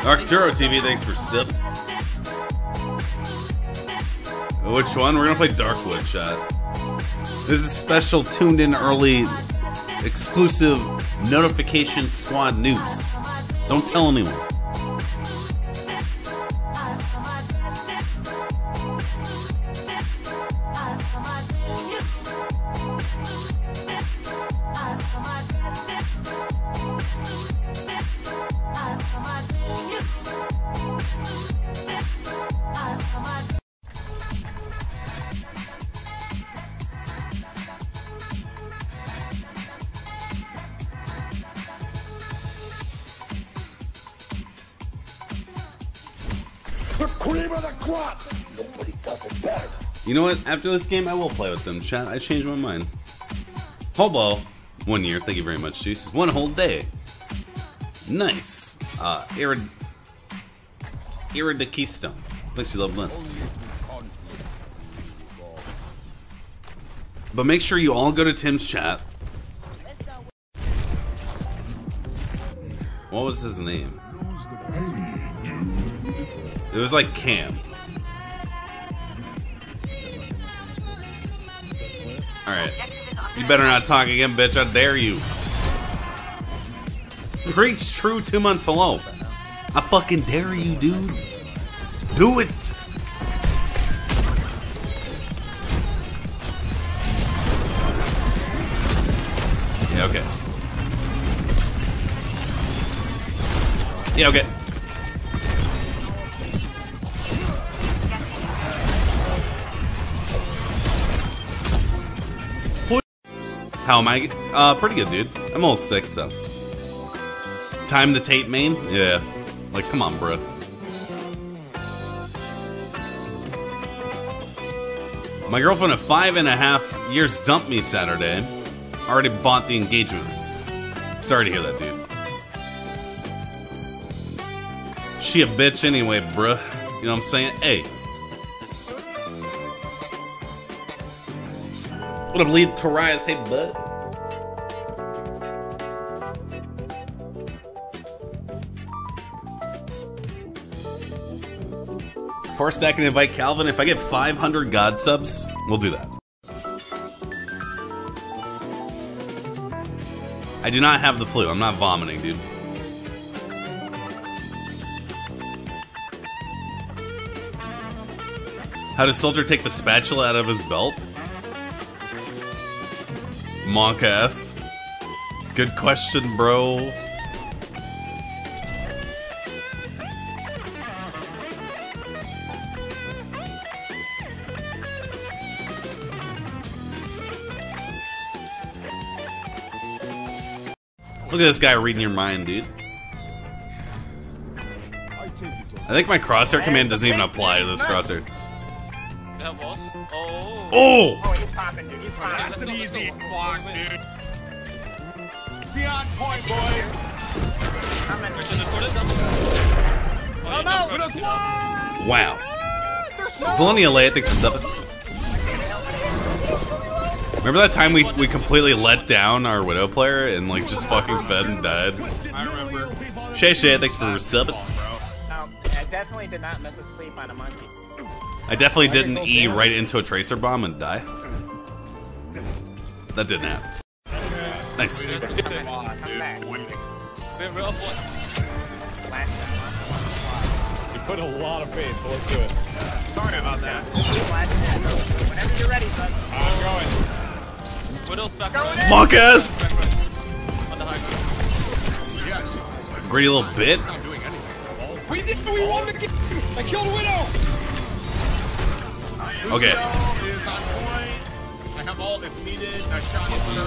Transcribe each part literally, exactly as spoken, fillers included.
Arcturo T V, thanks for sip. Which one? We're gonna play Darkwood, chat. There's a special tuned in early exclusive notification squad news. Don't tell anyone. You know what? After this game, I will play with them, chat. I changed my mind. Hobo, one year. Thank you very much, Jesus. One whole day. Nice. Uh, Irid... Irid Keystone. Thanks for love months. But make sure you all go to Tim's chat. What was his name? It was like Cam. Alright. You better not talk again, bitch. I dare you. Preach true two months hello. I fucking dare you, dude. Do it. Yeah, okay. Yeah, okay. How am I? Uh, pretty good, dude. I'm all sick, so. Time the tape main? Yeah. Like, come on, bro. My girlfriend of five and a half years dumped me Saturday. Already bought the engagement ring. Sorry to hear that, dude. She a bitch anyway, bruh. You know what I'm saying? Hey. What up, lead Tarias? Hey, bud. First, I can invite Calvin. If I get five hundred God subs, we'll do that. I do not have the flu. I'm not vomiting, dude. How does Soldier take the spatula out of his belt? Monk ass. Good question, bro. Look at this guy reading your mind, dude. I think my crosshair command doesn't even apply to this crosshair. Oh! Oh! Oh, he's popping, dude. He's popping. That's an easy block, dude. See on point, boys. I'm in. Oh no! Wow. Zelenia Leia, thanks for subbing. Remember that time we, we completely let down our Widow player and like just fucking fed and died? I remember. Shay Shay, thanks for subbing. No, I definitely did not miss a sleep on a monkey. I definitely didn't E right into a tracer bomb and die. That didn't happen. Nice. Come back. You put a lot of faith, but let's do it. Sorry about that. Whenever you're ready, son. I'm going. Monk ass! Greedy little bit. We did. We won the game. I killed Widow. Okay. Is on point. I have all if needed. I shot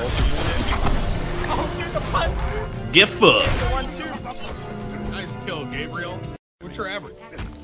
Oh, dude, the punt. Get fucked. One, two. Nice kill, Gabriel. What's your average?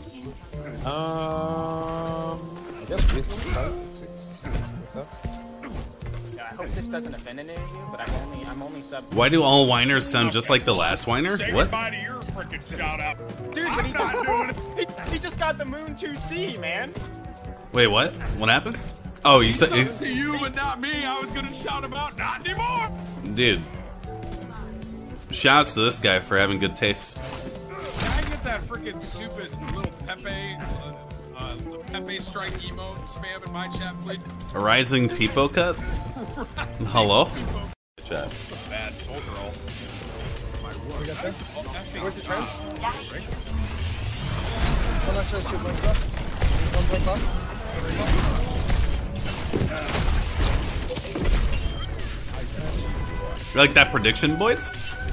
Um, I guess recently five, six. What's up? Yeah, I hope this doesn't offend any of you, but I'm only, I'm only sub. Why do all whiners sound just like the last whiner? Say What? goodbye to your frickin' shout out. Dude, but he just, he, he just got the Moon two C, man. Wait, what? What happened? Oh, you said. He said to you, but not me. I was gonna shout him out. Not anymore. Dude. Shouts to this guy for having good taste. Can I get that freaking stupid little Pepe, uh, uh, the Pepe strike emote spam in my chat, please? A rising peepo cut? Hello? Chat. Bad soldier roll. My word. We got this. Oh, effing Where's the trans? wow. One that shows two blinks left. One blink left. You like that prediction, boys?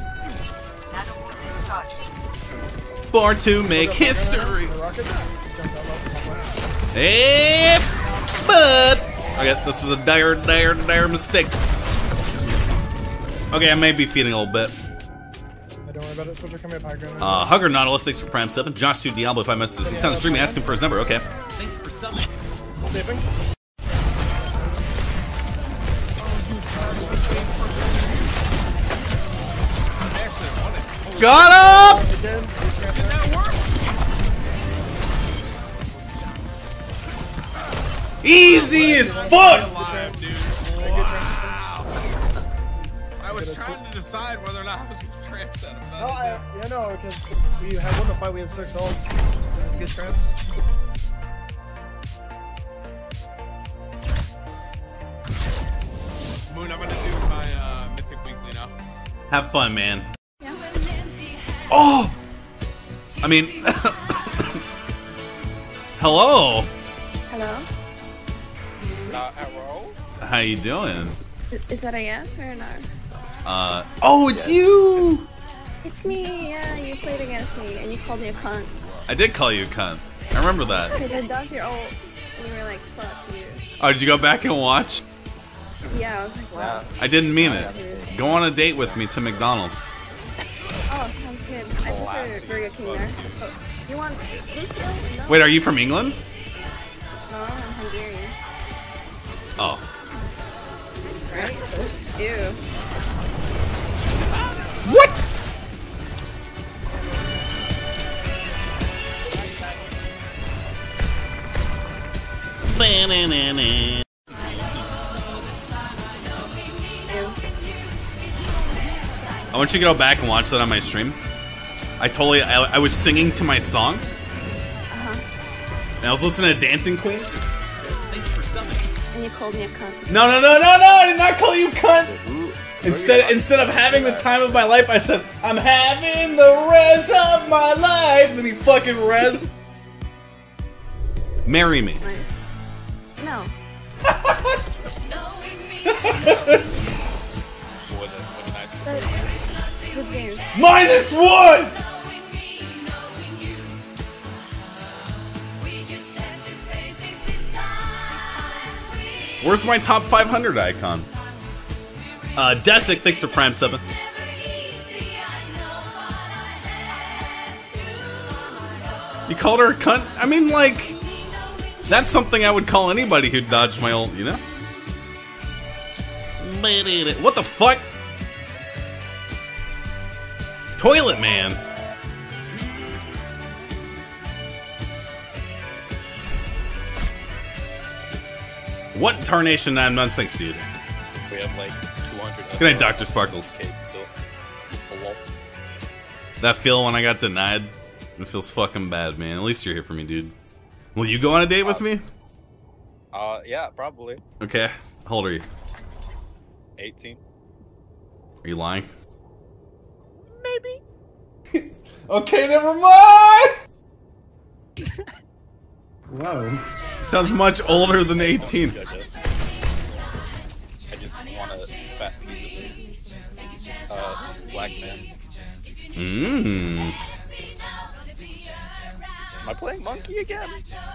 Born to make history. Hey, but okay, this is a dire, dire, dire mistake. Okay, I may be feeding a little bit. Don't worry about it. Switcher coming up high ground. Uh, Hugger Nautilus, thanks for Prime seven. Josh two Diablo, five messages. He's on streaming, asking for his number. Okay. Thanks for subbing. Saving. Got him! It did. Did that work? Easy as fuck! Alive, dude. Wow. I was trying to decide whether or not I was trans set. No, I, yeah, no, because we had one to fight, we had six ults. Good trans. Moon, I'm gonna do my uh, Mythic Weekly now. Have fun, man. Oh! I mean... Hello! Hello? Uh, arrow? How you doing? Is, is that a yes or a no? Uh... Oh, it's you! It's me, yeah, you played against me and you called me a cunt. I did call you a cunt. I remember that. Because I dodged your ult and you were like, fuck you. Oh, did you go back and watch? Yeah, I was like, wow. I didn't mean it. Go on a date with me to McDonald's. Oh, sounds good. I prefer Burger King there. So, you want Lucio? No? Wait, are you from England? No, I'm Hungarian. Oh. Right? Ew. What? Ba-na-na-na. I want you to go back and watch that on my stream. I totally, I, I was singing to my song. Uh-huh. And I was listening to Dancing Queen. And you called me a cunt. No, no, no, no, no! I did not call you cunt! Instead, instead of having the time of my life, I said, I'm having the res of my life! Then he fucking res. Marry me. Nice. No. But, good game. Minus one! Where's my top five hundred icon? Uh, Desic, thanks for Prime seven. You called her a cunt? I mean, like, that's something I would call anybody who dodged my ult, you know? What the fuck? Toilet Man. What tarnation nine months? Thanks, dude. We have like two hundred. Good night, Doctor Sparkles. Okay, still. Hello. That feel when I got denied, it feels fucking bad, man. At least you're here for me, dude. Will you go on a date with me? Uh, yeah, probably. Okay. How old are you? eighteen. Are you lying? Maybe. Okay, never mind! Whoa. Sounds much older than eighteen. I just, I just want a fat piece of this, uh, black man. Mmm. Am I playing monkey again?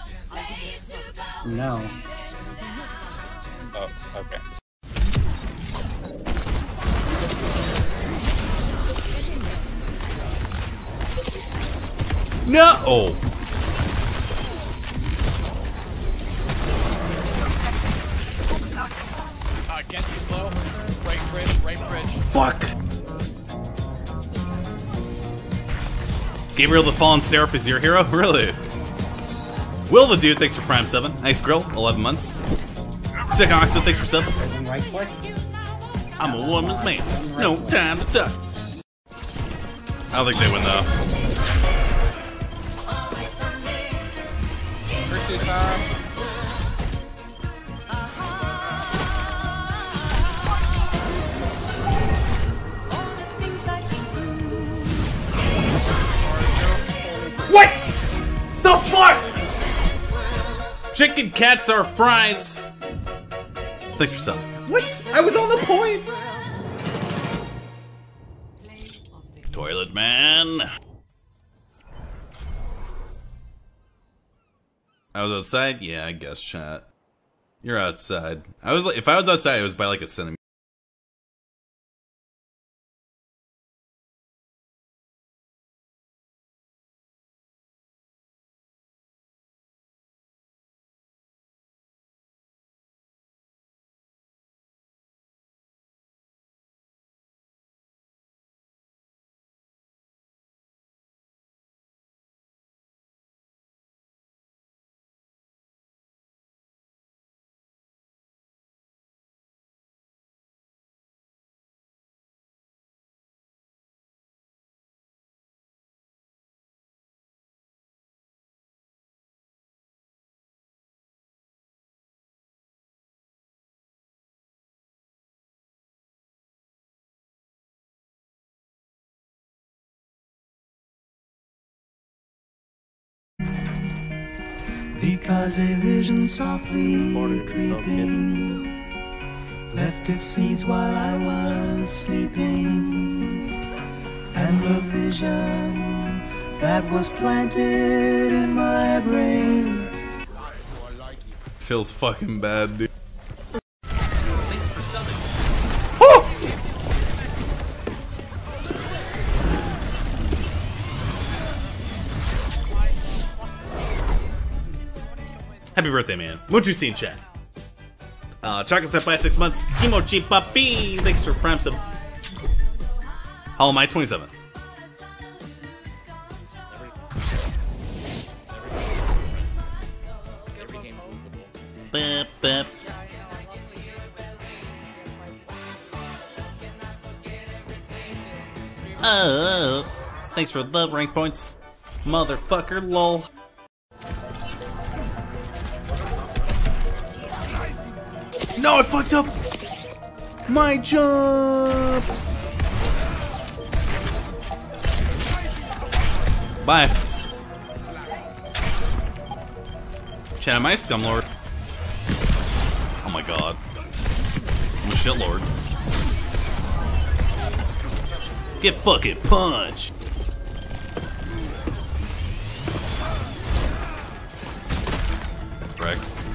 No. Oh, okay. No! Oh. Uh, Genji's low. Right bridge, right bridge. Fuck! Gabriel the Fallen Seraph is your hero? Really? Will the Dude, thanks for Prime seven. Nice Grill, eleven months. Sick Oxen, thanks for seven. Right click. I'm a woman's man. No time to talk. I don't think they win though. Lucky time. What the fuck? Chicken cats are fries. Thanks for selling. What? I was on the point. Toilet man. I was outside? Yeah, I guess, chat. You're outside. I was like, if I was outside, it was by like a centimeter. Because a vision softly creeping left its seeds while I was sleeping, and the vision that was planted in my brain Feels fucking bad, dude. Happy birthday, man. Muchu in chat. Uh, Chocolate Set by six months. Kimochi Papi. Thanks for Prime Sub. Hollow Knight twenty-seven. Every game's losable. Bep, bep. Oh. Thanks for the rank points. Motherfucker, lol. No, I fucked up! My jump! Bye. Chat, am I a scumlord? Oh my god. I'm a shitlord. Get fucking punched! Rex.